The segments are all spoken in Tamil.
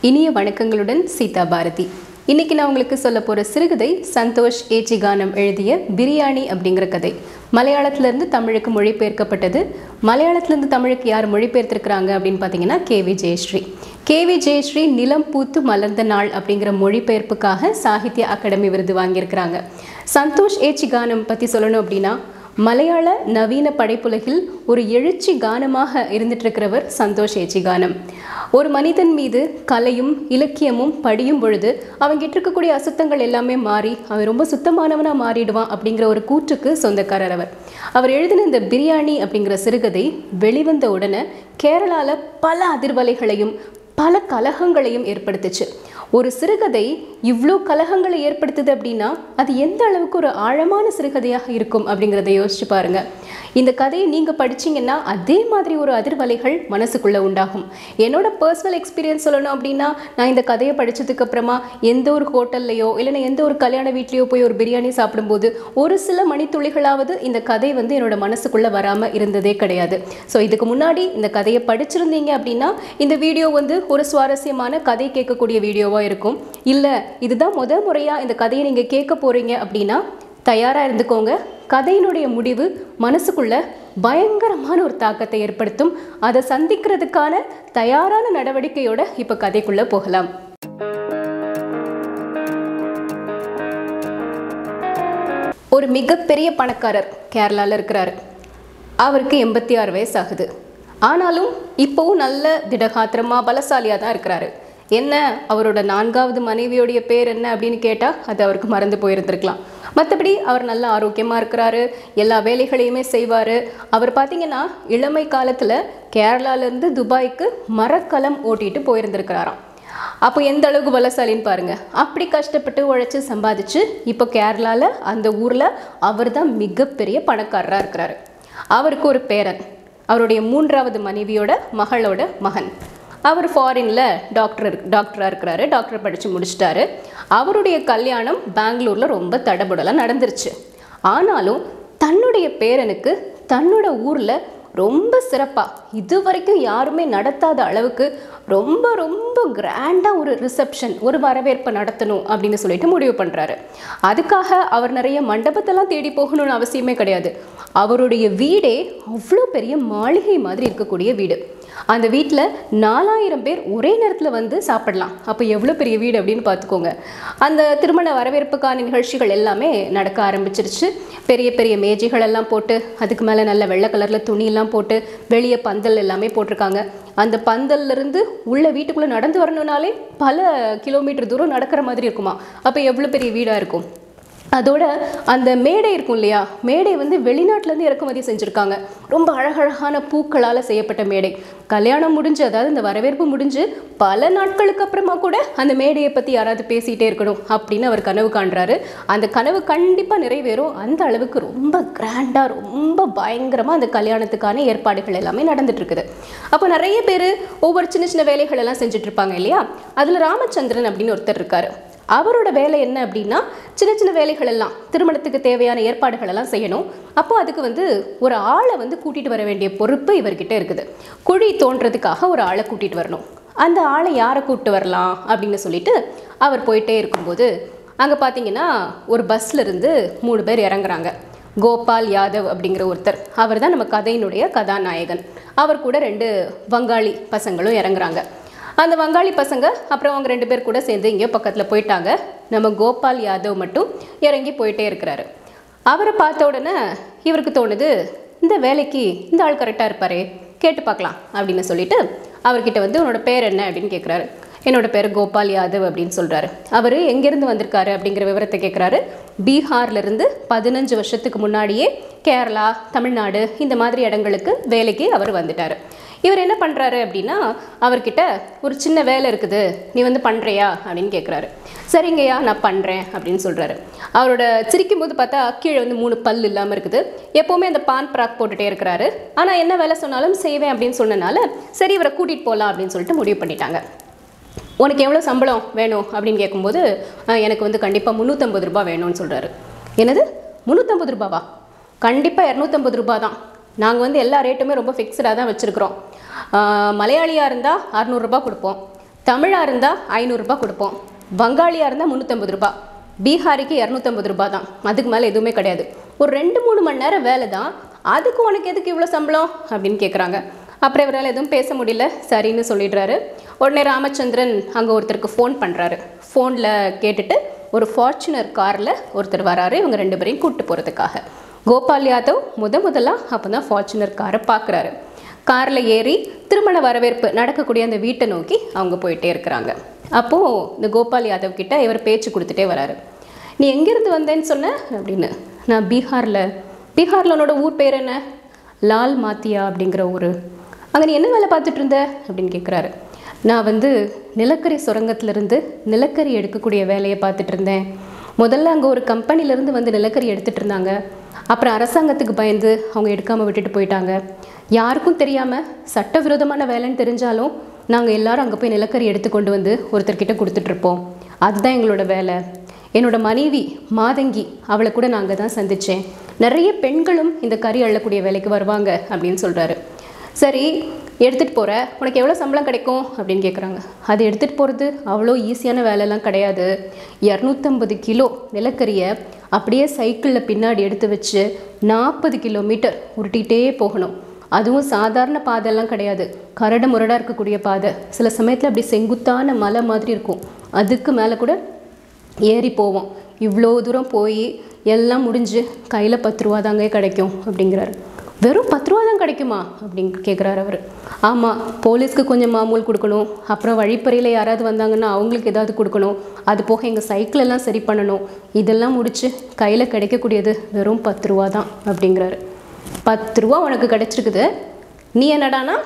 இனிய வணக்கங்களுடன் சீதா பாரதி. இன்னைக்கு நான் உங்களுக்கு சொல்ல போற சிறுகதை சந்தோஷ் ஏச்சிகானம் எழுதிய பிரியாணி அப்படிங்கிற கதை. மலையாளத்திலிருந்து தமிழுக்கு மொழிபெயர்க்கப்பட்டது. மலையாளத்திலிருந்து தமிழுக்கு யார் மொழிபெயர்த்திருக்கிறாங்க அப்படின்னு பார்த்தீங்கன்னா கேவி ஜெயஸ்ரீ நிலம் பூத்து மலர்ந்த நாள் அப்படிங்கிற மொழிபெயர்ப்புக்காக சாகித்ய அகாடமி விருது வாங்கியிருக்கிறாங்க. சந்தோஷ் ஏச்சிகானம் பற்றி சொல்லணும் அப்படின்னா மலையாள நவீன படைப்புலகில் ஒரு எழுச்சி கானமாக இருந்துட்டு இருக்கிறவர் சந்தோஷ் ஏச்சிகானம். ஒரு மனிதன் மீது கலையும் இலக்கியமும் படியும் பொழுது அவங்கிட்ட இருக்கக்கூடிய அசுத்தங்கள் எல்லாமே மாறி அவன் ரொம்ப சுத்தமானவனாக மாறிடுவான் அப்படிங்கிற ஒரு கூற்றுக்கு சொந்தக்காரர் அவர் எழுதின இந்த பிரியாணி அப்படிங்கிற சிறுகதை வெளிவந்த உடனே கேரளாவில் பல அதிர்வலைகளையும் பல கலகங்களையும் ஏற்படுத்துச்சு. ஒரு சிறுகதை இவ்வளோ கலகங்களை ஏற்படுத்துது அப்படின்னா அது எந்த அளவுக்கு ஒரு ஆழமான சிறுகதையாக இருக்கும் அப்படிங்கிறத யோசிச்சு பாருங்க. இந்த கதையை நீங்கள் படிச்சிங்கன்னா அதே மாதிரி ஒரு அதிர்வலைகள் மனசுக்குள்ளே உண்டாகும். என்னோட பர்சனல் எக்ஸ்பீரியன்ஸ் சொல்லணும் அப்படின்னா நான் இந்த கதையை படித்ததுக்கு அப்புறமா எந்த ஒரு ஹோட்டல்லையோ இல்லைன்னா எந்த ஒரு கல்யாண வீட்லேயோ போய் ஒரு பிரியாணி சாப்பிடும்போது ஒரு சில மணித்துளிகளாவது இந்த கதை என்னோட மனசுக்குள்ளே வராமல் இருந்ததே கிடையாது. ஸோ இதுக்கு முன்னாடி இந்த கதையை படிச்சிருந்தீங்க அப்படின்னா இந்த வீடியோ ஒரு சுவாரஸ்யமான கதை கேட்கக்கூடிய வீடியோவாக இருக்கும். இல்லை இதுதான் முறையாக இந்த கதையை நீங்கள் கேட்க போகிறீங்க அப்படின்னா தயாராக இருந்துக்கோங்க. கதையினுடைய முடிவு மனசுக்குள்ள பயங்கரமான ஒரு தாக்கத்தை ஏற்படுத்தும். அதை சந்திக்கிறதுக்கான தயாரான நடவடிக்கையோட இப்போ கதைக்குள்ளே போகலாம். ஒரு மிகப்பெரிய பணக்காரர் கேரளாவில் இருக்கிறாரு. அவருக்கு 86 வயசு ஆகுது. ஆனாலும் இப்போவும் நல்ல திடகாத்திரமாக பலசாலியாக தான் இருக்கிறாரு. என்ன அவரோட 4வது மனைவியோடைய பேர் என்ன அப்படின்னு கேட்டால் அது அவருக்கு மறந்து போயிருந்திருக்கலாம். மற்றபடி அவர் நல்ல ஆரோக்கியமாக இருக்கிறாரு. எல்லா வேலைகளையுமே செய்வார். அவர் பார்த்திங்கன்னா இளமை காலத்தில் கேரளாலேருந்து துபாய்க்கு மரக்கலம் ஓட்டிட்டு போயிருந்திருக்கிறாராம். அப்போ எந்த அளவுக்கு பலசாலின்னு பாருங்கள். அப்படி கஷ்டப்பட்டு உழைச்சி சம்பாதிச்சு இப்போ கேரளாவில் அந்த ஊரில் அவர் தான் மிகப்பெரிய பணக்காரராக இருக்கிறாரு. அவருக்கு ஒரு பேரன், அவருடைய 3வது மனைவியோட மகளோட மகன். அவர் ஃபாரினில் டாக்டராக இருக்கிறாரு. டாக்டர் படித்து முடிச்சிட்டாரு. அவருடைய கல்யாணம் பெங்களூரில் ரொம்ப தடபுடலாக நடந்துருச்சு. ஆனாலும் தன்னுடைய பேரனுக்கு தன்னோட ஊரில் ரொம்ப சிறப்பாக இது வரைக்கும் யாருமே நடத்தாத அளவுக்கு ரொம்ப ரொம்ப கிராண்டாக ஒரு ரிசப்ஷன், ஒரு வரவேற்பை நடத்தணும் அப்படின்னு சொல்லிட்டு முடிவு பண்ணுறாரு. அதுக்காக அவர் நிறைய மண்டபத்தெல்லாம் தேடி போகணும்னு அவசியமே கிடையாது. அவருடைய வீடே அவ்வளோ பெரிய மாளிகை மாதிரி இருக்கக்கூடிய வீடு. அந்த வீட்டில் 4000 பேர் ஒரே நேரத்தில் சாப்பிடலாம். அப்போ எவ்வளோ பெரிய வீடு அப்படின்னு பார்த்துக்கோங்க. அந்த திருமண வரவேற்புக்கான நிகழ்ச்சிகள் எல்லாமே நடக்க ஆரம்பிச்சிருச்சு. பெரிய பெரிய மேஜைகள் எல்லாம் போட்டு அதுக்கு மேலே நல்ல வெள்ளை கலரில் துணியெல்லாம் போட்டு வெளியே பந்தல் எல்லாமே போட்டிருக்காங்க. அந்த பந்தல்லிருந்து உள்ள வீட்டுக்குள்ளே நடந்து வரணுன்னாலே பல கிலோமீட்டர் தூரம் நடக்கிற மாதிரி இருக்குமா. அப்போ எவ்வளோ பெரிய வீடாக இருக்கும். அதோட அந்த மேடை இருக்கும் இல்லையா, மேடை வெளிநாட்டிலேருந்து இறக்குமதி செஞ்சுருக்காங்க. ரொம்ப அழகழகான பூக்களால் செய்யப்பட்ட மேடை. கல்யாணம் முடிஞ்சு, அதாவது இந்த வரவேற்பு முடிஞ்சு பல நாட்களுக்கு அப்புறமா கூட அந்த மேடையை பற்றி யாராவது பேசிகிட்டே இருக்கணும் அப்படின்னு அவர் கனவு காண்றாரு. அந்த கனவு கண்டிப்பாக நிறைவேறும். அந்த அளவுக்கு ரொம்ப கிராண்டாக ரொம்ப பயங்கரமாக அந்த கல்யாணத்துக்கான ஏற்பாடுகள் எல்லாமே நடந்துட்டு இருக்குது. அப்போ நிறைய பேர் ஒவ்வொரு சின்ன சின்ன வேலைகள் எல்லாம் செஞ்சுட்டு இருப்பாங்க இல்லையா. அதில் ராமச்சந்திரன் அப்படின்னு ஒருத்தர் இருக்காரு. அவரோட வேலை என்ன அப்படின்னா சின்ன சின்ன வேலைகள் எல்லாம், திருமணத்துக்கு தேவையான ஏற்பாடுகள் எல்லாம் செய்யணும். அப்போ அதுக்கு ஒரு ஆளை கூட்டிகிட்டு வர வேண்டிய பொறுப்பு இவர்கிட்ட இருக்குது. குழி தோன்றதுக்காக ஒரு ஆளை கூட்டிகிட்டு வரணும். அந்த ஆளை யாரை கூப்பிட்டு வரலாம் அப்படின்னு சொல்லிட்டு அவர் போயிட்டே இருக்கும்போது அங்கே பார்த்தீங்கன்னா ஒரு பஸ்ல இருந்து 3 பேர் இறங்குறாங்க. கோபால் யாதவ் அப்படிங்கிற ஒருத்தர், அவர் தான் நம்ம கதையினுடைய கதாநாயகன். அவர் கூட 2 வங்காளி பசங்களும் இறங்குறாங்க. அந்த வங்காளி பசங்க அப்புறம் அவங்க 2 பேர் கூட சேர்ந்து இங்கே பக்கத்தில் போயிட்டாங்க. நம்ம கோபால் யாதவ் மட்டும் இறங்கி போயிட்டே இருக்கிறாரு. அவரை பார்த்த உடனே இவருக்கு தோணுது, இந்த வேலைக்கு இந்த ஆள் கரெக்டாக இருப்பாரே, கேட்டு பார்க்கலாம் அப்படின்னு சொல்லிட்டு அவர்கிட்ட உன்னோட பேர் என்ன அப்படின்னு கேட்குறாரு. என்னோட பேர் கோபால் யாதவ் அப்படின்னு சொல்கிறாரு. அவர் எங்கேருந்து வந்திருக்காரு அப்படிங்கிற விவரத்தை கேட்குறாரு. பீகார்லேருந்து 15 வருஷத்துக்கு முன்னாடியே கேரளா, தமிழ்நாடு இந்த மாதிரி இடங்களுக்கு வேலைக்கு அவர் வந்துட்டார். இவர் என்ன பண்ணுறாரு அப்படின்னா அவர்கிட்ட ஒரு சின்ன வேலை இருக்குது, நீ பண்ணுறியா அப்படின்னு கேட்குறாரு. சரிங்கய்யா நான் பண்ணுறேன் அப்படின்னு சொல்கிறாரு. அவரோட சிரிக்கும் போது பார்த்தா கீழே 3 பல் இல்லாமல் இருக்குது. எப்போவுமே அந்த பான் ப்ராக் போட்டுகிட்டே இருக்கிறாரு. ஆனால் என்ன வேலை சொன்னாலும் செய்வேன் அப்படின்னு சொன்னனால சரி இவரை கூட்டிகிட்டு போகலாம் அப்படின்னு சொல்லிட்டு முடிவு பண்ணிட்டாங்க. உனக்கு எவ்வளோ சம்பளம் வேணும் அப்படின்னு கேட்கும்போது எனக்கு கண்டிப்பாக 350 ரூபா வேணும்னு சொல்கிறாரு. என்னது 350 ரூபாவா? கண்டிப்பாக 250 ரூபா தான். நாங்கள் எல்லா ரேட்டுமே ரொம்ப ஃபிக்ஸ்டாக தான் வச்சுருக்கிறோம். மலையாளியாக இருந்தால் 600 ரூபா கொடுப்போம், தமிழாக இருந்தால் 500 ரூபாய் கொடுப்போம், வங்காளியாக இருந்தால் 350 ரூபாய், பீகாரிக்கு 250 ரூபாய் தான், அதுக்கு மேலே எதுவுமே கிடையாது. ஒரு 2-3 மணி நேரம் வேலை தான், அதுக்கு உனக்கு எதுக்கு இவ்வளோ சம்பளம் அப்படின்னு கேட்குறாங்க. அப்புறம் இவரால் எதுவும் பேச முடியல, சரின்னு சொல்லிடுறாரு. உடனே ராமச்சந்திரன் அங்கே ஒருத்தருக்கு ஃபோன் பண்ணுறாரு. ஃபோனில் கேட்டுட்டு ஒரு ஃபார்ச்சுனர் காரில் ஒருத்தர் வராரு இவங்க 2 பேரையும் கூப்பிட்டு போகிறதுக்காக. கோபால் யாதவ் முதலாக அப்போ தான் ஃபார்ச்சுனர் காரை பார்க்குறாரு. காரில் ஏறி திருமண வரவேற்பு நடக்கக்கூடிய அந்த வீட்டை நோக்கி அவங்க போயிட்டே இருக்கிறாங்க. அப்போது இந்த கோபால் யாதவ் கிட்ட இவர் பேச்சு கொடுத்துட்டே வராரு. நீ எங்கேருந்து வந்தேன்னு சொன்ன அப்படின்னு. நான் பீகாரில் உன்னோட ஊர் பேர் என்ன? லால் மாத்தியா அப்படிங்கிற ஊர். அங்கே நீ என்ன வேலை பார்த்துட்டு இருந்த அப்படின்னு கேட்குறாரு. நான் நிலக்கரி சுரங்கத்திலேருந்து நிலக்கரி எடுக்கக்கூடிய வேலையை பார்த்துட்டு இருந்தேன். முதல்ல அங்கே ஒரு கம்பெனிலேருந்து நிலக்கரி எடுத்துகிட்டு இருந்தாங்க. அப்புறம் அரசாங்கத்துக்கு பயந்து அவங்க எடுக்காமல் விட்டுட்டு போயிட்டாங்க. யாருக்கும் தெரியாமல் சட்டவிரோதமான வேலைன்னு தெரிஞ்சாலும் நாங்கள் எல்லோரும் அங்கே போய் நிலக்கரி எடுத்து கொண்டு ஒருத்தர்கிட்ட கொடுத்துட்ருப்போம். அதுதான் எங்களோட வேலை. என்னோட மனைவி மாதங்கி, அவளை கூட நான் அங்கே தான் சந்தித்தேன். நிறைய பெண்களும் இந்த கறி அள்ளக்கூடிய வேலைக்கு வருவாங்க அப்படின்னு சொல்கிறாரு. சரி, எடுத்துகிட்டு போகிற, உனக்கு எவ்வளோ சம்பளம் கிடைக்கும் அப்படின்னு கேட்குறாங்க. அது எடுத்துகிட்டு போகிறது அவ்வளோ ஈஸியான வேலைலாம் கிடையாது. 250 கிலோ நிலக்கரியை அப்படியே சைக்கிளில் பின்னாடி எடுத்து வச்சு 40 கிலோமீட்டர் உருட்டிகிட்டே போகணும். அதுவும் சாதாரண பாதைலாம் கிடையாது, கரடு முரடாக இருக்கக்கூடிய பாதை. சில சமயத்தில் அப்படி செங்குத்தான மலை மாதிரி இருக்கும், அதுக்கு மேலே கூட ஏறி போவோம். இவ்வளோ தூரம் போய் எல்லாம் முடிஞ்சு கையில் 10 ரூபா தாங்க கிடைக்கும் அப்படிங்கிறாரு. வெறும் 10 ரூபா தான் கிடைக்குமா அப்படின்னு கேட்குறாரு அவர். ஆமாம், போலீஸ்க்கு கொஞ்சம் மாமூல் கொடுக்கணும், அப்புறம் வழிப்பறையில் யாராவது வந்தாங்கன்னா அவங்களுக்கு ஏதாவது கொடுக்கணும், அது போக எங்கள் சைக்கிளெல்லாம் சரி பண்ணணும், இதெல்லாம் முடித்து கையில் கிடைக்கக்கூடியது வெறும் 10 ரூபா தான் அப்படிங்கிறாரு. 10 ரூபா உனக்கு கிடச்சிருக்குது, நீ என்னடானா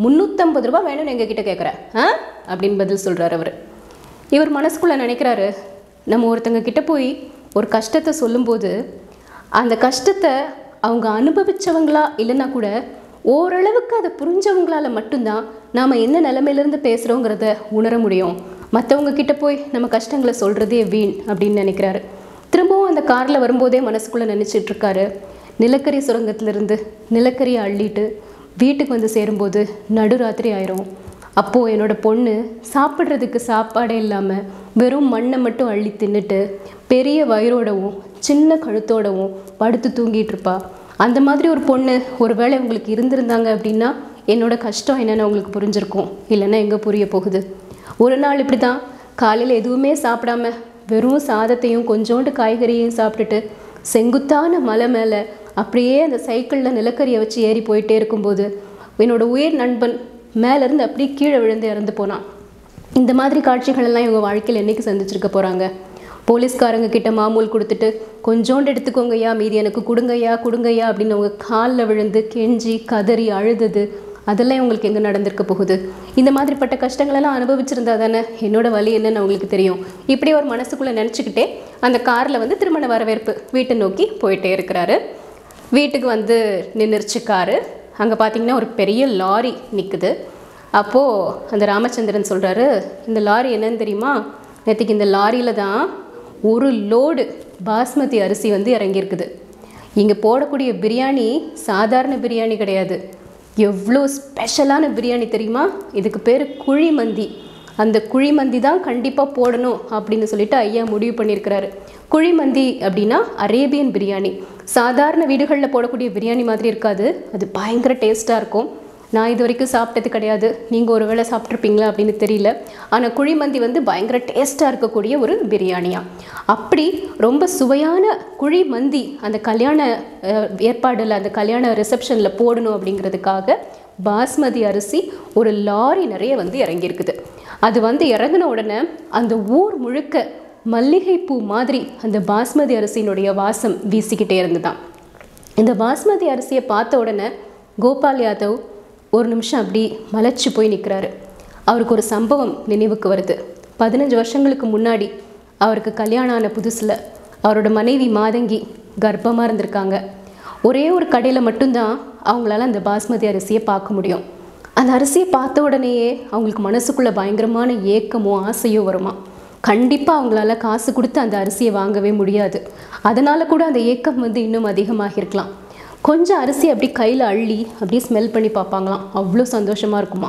350 ரூபா வேணும்னு எங்ககிட்ட கேட்குற அப்படின்னு பதில் சொல்கிறார் அவர். இவர் மனசுக்குள்ளே நினைக்கிறாரு, நம்ம ஒருத்தங்க கிட்ட போய் ஒரு கஷ்டத்தை சொல்லும்போது அந்த கஷ்டத்தை அவங்க அனுபவித்தவங்களா இல்லைன்னா கூட ஓரளவுக்கு அதை புரிஞ்சவங்களால் மட்டும்தான் நாம் என்ன நிலைமையிலேருந்து பேசுகிறோங்கிறத உணர முடியும். மற்றவங்க கிட்ட போய் நம்ம கஷ்டங்களை சொல்கிறதே வீண் அப்படின்னு நினைக்கிறாரு. திரும்பவும் அந்த காரில் வரும்போதே மனசுக்குள்ளே நினச்சிட்ருக்காரு, நிலக்கரி சுரங்கத்திலேருந்து நிலக்கரியை அள்ளிட்டு வீட்டுக்கு சேரும்போது நடுராத்திரி ஆயிரும். அப்போது என்னோடய பொண்ணு சாப்பிட்றதுக்கு சாப்பாடே இல்லாமல் வெறும் மண்ணை மட்டும் அள்ளி தின்னுட்டு பெரிய வயிறோடவும் சின்ன கழுத்தோடவும் படுத்து தூங்கிட்டு இருப்பா. அந்த மாதிரி ஒரு பொண்ணு ஒரு வேளை உங்களுக்கு இருந்திருந்தாங்க அப்படின்னா என்னோடய கஷ்டம் என்னென்னு உங்களுக்கு புரிஞ்சிருக்கும், இல்லைன்னா எங்கே புரிய போகுது. ஒரு நாள் இப்படி தான் காலையில் எதுவுமே சாப்பிடாம வெறும் சாதத்தையும் கொஞ்சோண்டு காய்கறியையும் சாப்பிட்டுட்டு செங்குத்தான மலை மேலே அப்படியே அந்த சைக்கிளில் நிலக்கரியை வச்சு ஏறி போயிட்டே இருக்கும்போது என்னோடய உயிர் நண்பன் மேலேருந்து அப்படியே கீழே விழுந்து இறந்து போனான். இந்த மாதிரி காட்சிகளெல்லாம் இவங்க வாழ்க்கையில் என்றைக்கு சந்திச்சிருக்க போகிறாங்க? போலீஸ்காரங்க கிட்ட மாமூல் கொடுத்துட்டு கொஞ்சோண்டு எடுத்துக்கோங்கய்யா, மீதி எனக்கு கொடுங்கய்யா அப்படின்னு அவங்க காலில் விழுந்து கெஞ்சி கதறி அழுதது, அதெல்லாம் உங்களுக்கு எங்கே நடந்திருக்க போகுது? இந்த மாதிரிப்பட்ட கஷ்டங்களெல்லாம் அனுபவிச்சிருந்தா தானே என்னோடய வலி என்னன்னு அவங்களுக்கு தெரியும். இப்படி ஒரு மனசுக்குள்ளே நினச்சிக்கிட்டே அந்த காரில் திருமண வரவேற்பு வீட்டை நோக்கி போயிட்டே இருக்கிறாரு. வீட்டுக்கு நின்றுச்சு காரு. அங்கே பார்த்திங்கன்னா ஒரு பெரிய லாரி நிற்குது. அப்போது அந்த ராமச்சந்திரன் சொல்கிறாரு, இந்த லாரி என்னன்னு தெரியுமா? நேற்றுக்கு இந்த லாரியில் தான் ஒரு லோடு பாஸ்மதி அரிசி இறங்கியிருக்குது. இங்கே போடக்கூடிய பிரியாணி சாதாரண பிரியாணி கிடையாது, எவ்வளோ ஸ்பெஷலான பிரியாணி தெரியுமா? இதுக்கு பேர் குழிமந்தி. அந்த குழிமந்தி தான் கண்டிப்பாக போடணும் அப்படின்னு சொல்லிட்டு ஐயா முடிவு பண்ணியிருக்கிறாரு. குழிமந்தி அப்படின்னா அரேபியன் பிரியாணி. சாதாரண வீடுகளில் போடக்கூடிய பிரியாணி மாதிரி இருக்காது, அது பயங்கர டேஸ்ட்டாக இருக்கும். நான் இது வரைக்கும் சாப்பிட்டது கிடையாது, நீங்கள் ஒரு வேளை சாப்பிட்ருப்பீங்களா அப்படின்னு தெரியல. ஆனால் குழிமந்தி பயங்கர டேஸ்ட்டாக இருக்கக்கூடிய ஒரு பிரியாணியா. அப்படி ரொம்ப சுவையான குழிமந்தி அந்த கல்யாண ஏற்பாடில் அந்த கல்யாண ரிசப்ஷனில் போடணும் அப்படிங்கிறதுக்காக பாஸ்மதி அரிசி ஒரு லாரி நிறைய இறங்கியிருக்குது. அது இறங்கின உடனே அந்த ஊர் முழுக்க மல்லிகைப்பூ மாதிரி அந்த பாஸ்மதி அரிசியினுடைய வாசம் வீசிக்கிட்டே இருந்துதான். இந்த பாஸ்மதி அரிசியை பார்த்த உடனே கோபால் யாதவ் ஒரு நிமிஷம் அப்படி மலைச்சு போய் நிற்கிறாரு. அவருக்கு ஒரு சம்பவம் நினைவுக்கு வருது. 15 வருஷங்களுக்கு முன்னாடி அவருக்கு கல்யாணம் ஆன புதுசில் அவரோட மனைவி மாதங்கி கர்ப்பமாக இருந்திருக்காங்க. ஒரே ஒரு கடையில் மட்டும்தான் அவங்களால அந்த பாஸ்மதி அரிசியை பார்க்க முடியும். அந்த அரிசியை பார்த்த உடனேயே அவங்களுக்கு மனசுக்குள்ளே பயங்கரமான ஏக்கமோ ஆசையோ வருமா. கண்டிப்பாக அவங்களால காசு கொடுத்து அந்த அரிசியை வாங்கவே முடியாது. அதனால் கூட அந்த ஏக்கம் இன்னும் அதிகமாகிருக்கலாம். கொஞ்சம் அரிசி அப்படி கையில் அள்ளி அப்படியே ஸ்மெல் பண்ணி பார்ப்பாங்களாம், அவ்வளோ சந்தோஷமாக இருக்குமா.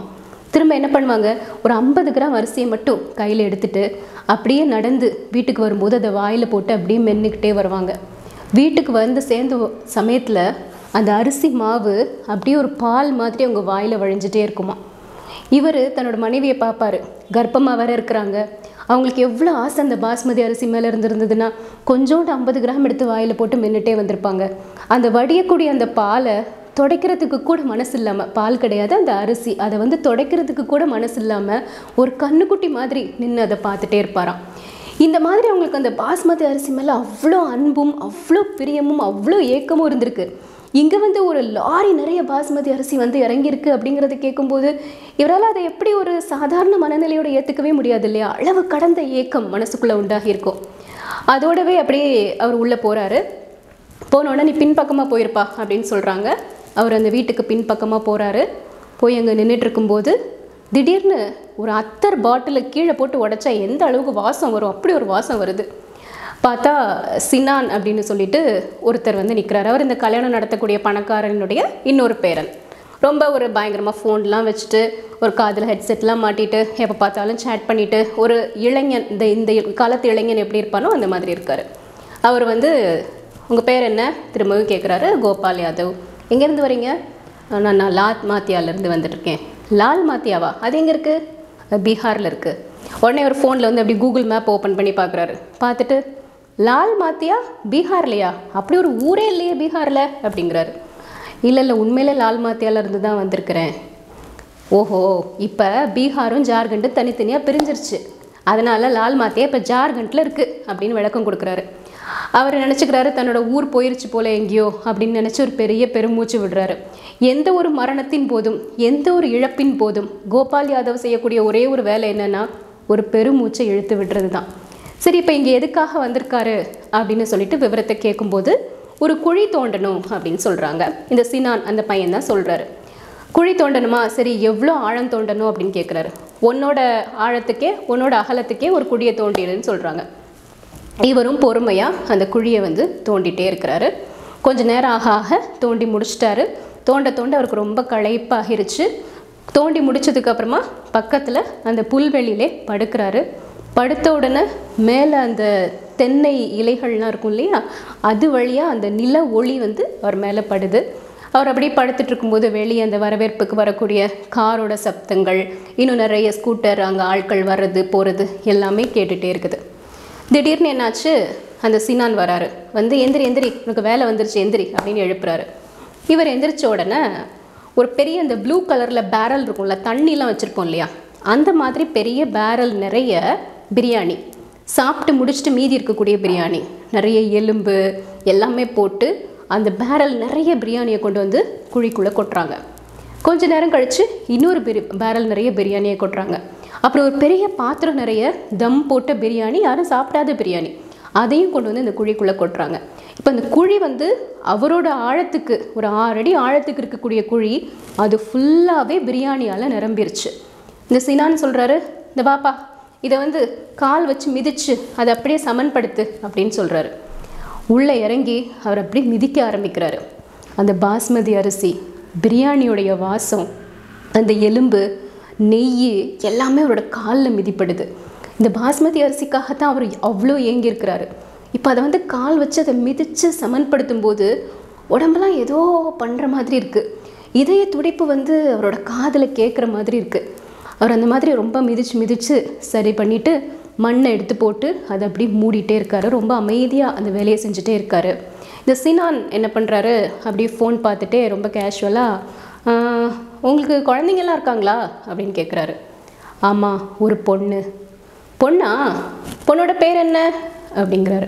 திரும்ப என்ன பண்ணுவாங்க, ஒரு 50 கிராம் அரிசியை மட்டும் கையில் எடுத்துட்டு அப்படியே நடந்து வீட்டுக்கு வரும்போது அதை வாயில் போட்டு அப்படியே மென்னுக்கிட்டே வருவாங்க. வீட்டுக்கு வந்து சேர்ந்த சமயத்தில் அந்த அரிசி மாவு அப்படியே ஒரு பால் மாதிரி அவங்க வாயில் வழிஞ்சிட்டே இருக்குமா. இவர் தன்னோட மனைவியை பார்ப்பார், கர்ப்பமாக வேற இருக்கிறாங்க. அவங்களுக்கு எவ்வளோ ஆசை அந்த பாஸ்மதி அரிசி மேலே இருந்திருந்ததுன்னா கொஞ்சோண்டு 50 கிராம் எடுத்து வாயில் போட்டு மென்னுட்டே வந்திருப்பாங்க. அந்த வடியக்கூடிய அந்த பாலை துடைக்கிறதுக்கு கூட மனசு இல்லாமல், பால் கிடையாது அந்த அரிசி, அதை வந்து துடைக்கிறதுக்கு கூட மனசு இல்லாமல் ஒரு கண்ணுக்குட்டி மாதிரி நின்று அதை பார்த்துட்டே இருப்பாராம். இந்த மாதிரி அவங்களுக்கு அந்த பாஸ்மதி அரிசி மேலே அவ்வளோ அன்பும் அவ்வளோ பிரியமும் அவ்வளோ ஏக்கமும் இருந்திருக்கு. இங்கே வந்து ஒரு லாரி நிறைய பாஸ்மதி அரிசி வந்து இறங்கியிருக்கு அப்படிங்கிறத கேட்கும்போது இவரால் அதை எப்படி ஒரு சாதாரண மனநிலையோடு ஏற்றுக்கவே முடியாது இல்லையா. அளவு கடந்த ஏக்கம் மனசுக்குள்ளே உண்டாகியிருக்கும். அதோடவே அப்படியே அவர் உள்ளே போகிறாரு. போனோடனே நீ பின்பக்கமாக போயிருப்பா அப்படின்னு சொல்கிறாங்க. அவர் அந்த வீட்டுக்கு பின்பக்கமாக போகிறாரு. போய் அங்கே நின்றுட்டு இருக்கும்போது திடீர்னு ஒரு அத்தர் பாட்டிலை கீழே போட்டு உடைச்சா எந்த அளவுக்கு வாசம் வரும், அப்படி ஒரு வாசம் வருது. பார்த்தா சினான் அப்படின்னு சொல்லிட்டு ஒருத்தர் வந்து நிற்கிறார். அவர் இந்த கல்யாணம் நடத்தக்கூடிய பணக்காரனுடைய இன்னொரு பேரன். ரொம்ப ஒரு பயங்கரமாக ஃபோன்லாம் வச்சுட்டு ஒரு காதில் ஹெட்செட்லாம் மாட்டிட்டு எப்போ பார்த்தாலும் சேட் பண்ணிவிட்டு ஒரு இளைஞன், இந்த காலத்து இளைஞன் எப்படி இருப்பானோ அந்த மாதிரி இருக்கார். அவர் வந்து உங்கள் பேர் என்ன திரும்பவும் கேட்குறாரு. கோபால் யாதவ். எங்கேருந்து வரீங்க? நான் லால் மாத்தியாலேருந்து வந்துட்டுருக்கேன். லால் மாத்தியாவா? அது எங்கே இருக்குது? பீகாரில் இருக்குது. உடனே ஒரு ஃபோனில் வந்து அப்படி கூகுள் மேப் ஓப்பன் பண்ணி பார்க்குறாரு. பார்த்துட்டு லால் மாத்தியா பீகார்லையா? அப்படி ஒரு ஊரே இல்லையே பீகாரில் அப்படிங்கிறாரு. இல்லை உண்மையிலே லால் மாத்தியாலேருந்து தான் வந்திருக்கிறேன். ஓஹோ, இப்போ பீகாரும் ஜார்க்கண்டும் தனித்தனியாக பிரிஞ்சிருச்சு, அதனால் லால் மாத்தியா இப்போ ஜார்க்கண்டில் இருக்குது அப்படின்னு விளக்கம் கொடுக்குறாரு. அவர் நினச்சிக்கிறாரு தன்னோட ஊர் போயிருச்சு போல எங்கேயோ அப்படின்னு நினச்சி ஒரு பெரிய பெருமூச்சு விடுறாரு. எந்த ஒரு மரணத்தின் போதும் எந்த ஒரு இழப்பின் போதும் கோபால் யாதவ் செய்யக்கூடிய ஒரே ஒரு வேலை என்னென்னா ஒரு பெருமூச்சை இழுத்து விடுறது தான். சரி, இப்போ இங்கே எதுக்காக வந்திருக்காரு அப்படின்னு சொல்லிட்டு விவரத்தை கேட்கும்போது ஒரு குழி தோண்டணும் அப்படின்னு சொல்கிறாங்க. இந்த சினான் அந்த பையன் தான் சொல்கிறாரு. குழி தோண்டணுமா? சரி, எவ்வளோ ஆழம் தோண்டணும் அப்படின்னு கேட்குறாரு. உன்னோட ஆழத்துக்கே உன்னோட அகலத்துக்கே ஒரு குழியை தோண்டிடுன்னு சொல்கிறாங்க. இவரும் பொறுமையாக அந்த குழியை வந்து தோண்டிகிட்டே இருக்கிறாரு. கொஞ்சம் நேரம் ஆக ஆக தோண்டி முடிச்சிட்டாரு. தோண்ட அவருக்கு ரொம்ப களைப்பாகிருச்சு. தோண்டி முடிச்சதுக்கப்புறமா பக்கத்தில் அந்த புல்வெளியிலே படுக்கிறாரு. படுத்த உடனே மேலே அந்த தென்னை இலைகள்லாம் இருக்கும் இல்லையா, அது வழியாக அந்த நில ஒளி வந்து அவர் மேலே படுது. அவர் அப்படியே படுத்துட்டு இருக்கும்போது வெளியே அந்த வரவேற்புக்கு வரக்கூடிய காரோட சப்தங்கள், இன்னும் நிறைய ஸ்கூட்டர், அங்கே ஆட்கள் வர்றது போகிறது எல்லாமே கேட்டுகிட்டே இருக்குது. திடீர்னு என்னாச்சு, அந்த சினான் வராரு. வந்து எந்திரி உனக்கு வேலை வந்துருச்சு எந்திரி அப்படின்னு எழுப்புறாரு. இவர் எந்திரிச்ச உடனே ஒரு பெரிய அந்த ப்ளூ கலரில் பேரல் இருக்கும்ல, தண்ணிலாம் வச்சுருப்போம் இல்லையா, அந்த மாதிரி பெரிய பேரல் நிறைய பிரியாணி, சாப்பிட்டு முடிச்சுட்டு மீதி இருக்கக்கூடிய பிரியாணி, நிறைய எலும்பு எல்லாமே போட்டு அந்த பேரல் நிறைய பிரியாணியை கொண்டு வந்து குழிக்குள்ளே கொட்டுறாங்க. கொஞ்ச நேரம் கழித்து இன்னொரு பேரல் நிறைய பிரியாணியை கொட்டுறாங்க. அப்புறம் ஒரு பெரிய பாத்திரம் நிறைய தம் போட்ட பிரியாணி, யாரும் சாப்பிடாத பிரியாணி, அதையும் கொண்டு வந்து இந்த குழிக்குள்ளே கொட்டுறாங்க. இப்போ இந்த குழி வந்து அவரோட ஆழத்துக்கு ஒரு 6 அடி ஆழத்துக்கு இருக்கக்கூடிய குழி, அது ஃபுல்லாகவே பிரியாணியால் நிரம்பிருச்சு. இந்த சினான்னு சொல்கிறாரு, இந்த பாப்பா இதை வந்து கால் வச்சு மிதிச்சு அதை அப்படியே சமன்படுத்து அப்படின்னு சொல்கிறாரு. உள்ளே இறங்கி அவர் அப்படியே மிதிக்க ஆரம்பிக்கிறாரு. அந்த பாஸ்மதி அரிசி, பிரியாணியோடைய வாசம், அந்த எலும்பு, நெய் எல்லாமே அவரோட காலில் மிதிப்படுது. இந்த பாஸ்மதி அரிசிக்காகத்தான் அவர் அவ்வளோ ஏங்கியிருக்கிறாரு. இப்போ அதை வந்து கால் வச்சு அதை மிதித்து சமன்படுத்தும் போது உடம்பெல்லாம் ஏதோ பண்ணுற மாதிரி இருக்குது. இதய துடிப்பு வந்து அவரோட காதில் கேட்குற மாதிரி இருக்குது. அவர் அந்த மாதிரி ரொம்ப மிதித்து சரி பண்ணிவிட்டு மண்ணை எடுத்து போட்டு அதை அப்படி மூடிட்டே இருக்காரு. ரொம்ப அமைதியாக அந்த வேலையை செஞ்சுட்டே இருக்காரு. இந்த சினான் என்ன பண்ணுறாரு, அப்படியே ஃபோன் பார்த்துட்டே ரொம்ப கேஷுவலாக, உங்களுக்கு குழந்தைங்கள்லாம் இருக்காங்களா அப்படின்னு கேட்குறாரு. ஆமாம், ஒரு பொண்ணு. பொண்ணா? பொண்ணோட பேர் என்ன அப்படிங்கிறாரு.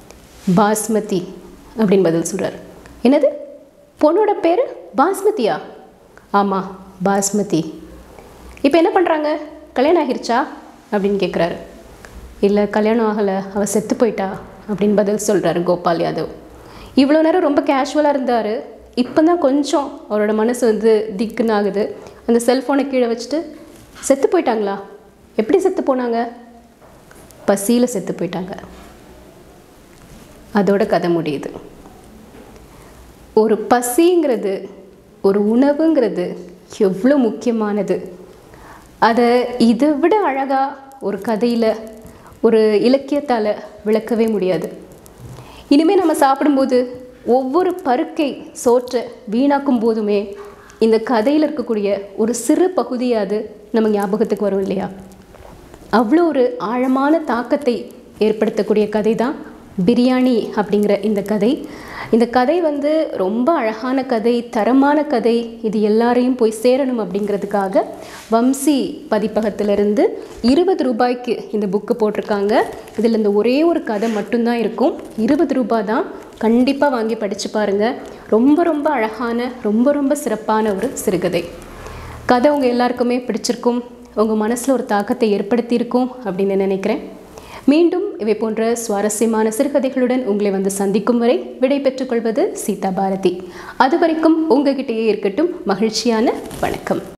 பாஸ்மதி அப்படின்னு பதில் சொல்கிறார். என்னது, பொண்ணோட பேர் பாஸ்மதியா? ஆமாம், பாஸ்மதி. இப்போ என்ன பண்ணுறாங்க, கல்யாணம் ஆகிருச்சா அப்படின்னு கேட்குறாரு. இல்லை, கல்யாணம் ஆகலை, அவள் செத்து போயிட்டா அப்படின்னு பதில் சொல்கிறாரு கோபால் யாதவ். இவ்வளோ நேரம் ரொம்ப கேஷுவலாக இருந்தார். இப்போ தான் கொஞ்சம் அவரோட மனசு வந்து திக்குன்னு ஆகுது. அந்த செல்ஃபோனை கீழே வச்சுட்டு, செத்து போயிட்டாங்களா? எப்படி செத்து போனாங்க? பசியில் செத்து போயிட்டாங்க. அதோட கதை முடியுது. ஒரு பசிங்கிறது, ஒரு உணவுங்கிறது எவ்வளோ முக்கியமானது. அதை இதை விட அழகாக ஒரு கதையில் ஒரு இலக்கியத்தால் விளக்கவே முடியாது. இனிமேல் நம்ம சாப்பிடும்போது ஒவ்வொரு பருக்கை சோற்றை வீணாக்கும் போதுமே இந்த கதையில் இருக்கக்கூடிய ஒரு சிறு பகுதியாவது நம்ம ஞாபகத்துக்கு வரும் இல்லையா? அவ்வளோ ஒரு ஆழமான தாக்கத்தை ஏற்படுத்தக்கூடிய கதை தான் பிரியாணி அப்படிங்கிற இந்த கதை. இந்த கதை ரொம்ப அழகான கதை, தரமான கதை. இது எல்லாரையும் போய் சேரணும் அப்படிங்கிறதுக்காக வம்சி பதிப்பகத்திலிருந்து 20 ரூபாய்க்கு இந்த புக்கு போட்டிருக்காங்க. இதில் இந்த ஒரே ஒரு கதை மட்டும்தான் இருக்கும். 20 ரூபாய் தான். கண்டிப்பாக வாங்கி படித்து பாருங்கள். ரொம்ப ரொம்ப அழகான, ரொம்ப ரொம்ப சிறப்பான ஒரு சிறுகதை. கதை உங்கள் எல்லாருக்குமே பிடிச்சிருக்கும், உங்கள் மனசில் ஒரு தாக்கத்தை ஏற்படுத்தியிருக்கும் அப்படின்னு நினைக்கிறேன். மீண்டும் இவை போன்ற சுவாரஸ்யமான சிறுகதைகளுடன் உங்களை சந்திக்கும் வரை விடை பெற்றுக்கொள்வது சீதா பாரதி. அது வரைக்கும் உங்ககிட்டயே இருக்கட்டும் மகிழ்ச்சியான வணக்கம்.